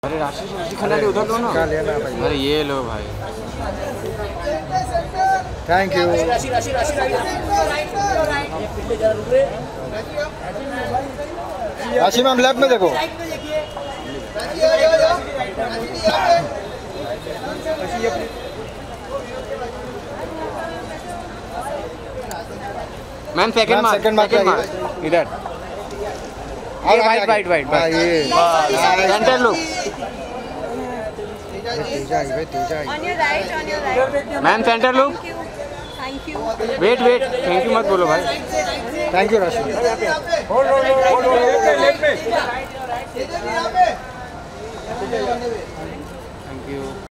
अरे राशि खाना भी उधर लो ना। अरे ये लो भाई। Thank you. Rashi ma'am left में देखो। मैम सेकंड मार्क इधर। ये white centre look. Ma'am centre look. Thank you. Wait thank you मत बोलो भाई। Thank you Rashi. Thank you.